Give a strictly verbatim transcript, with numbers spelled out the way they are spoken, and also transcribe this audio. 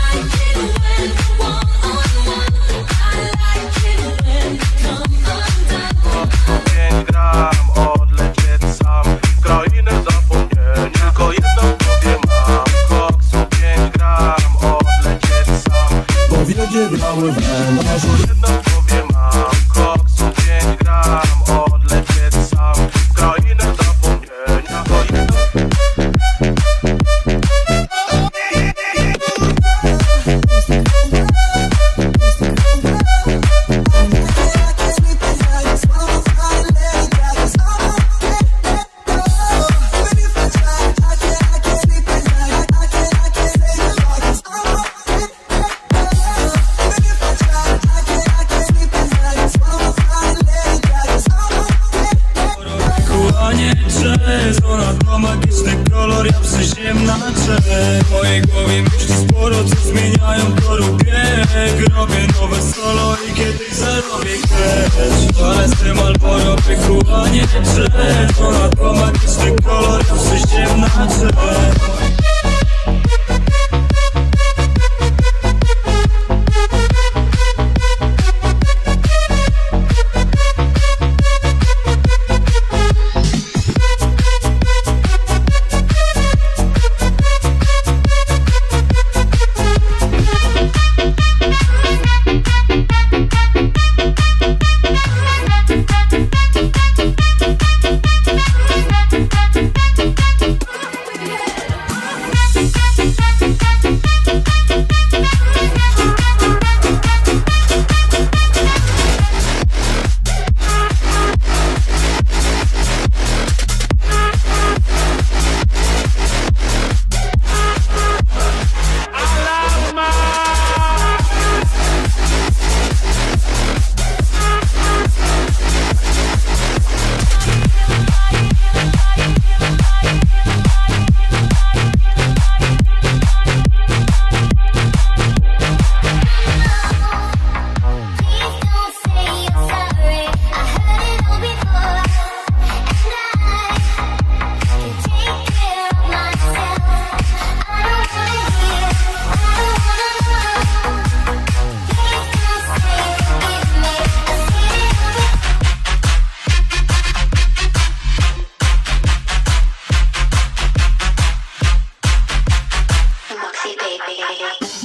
Biały węgorz, jedno w głowie mam, koksu pięć gram, odlecieć sam w krainę zapomnienia. To jedno... Ona to magiczny kolor, ja przyziem na czele. W mojej głowie myśli sporo, co zmieniają toru bieg. Robię nowe solo i kiedyś zarobię cash. Ale z tym Marlboro pyku, a nie jazz. Ona to magiczny kolor, ja przyziem na czele. Baby.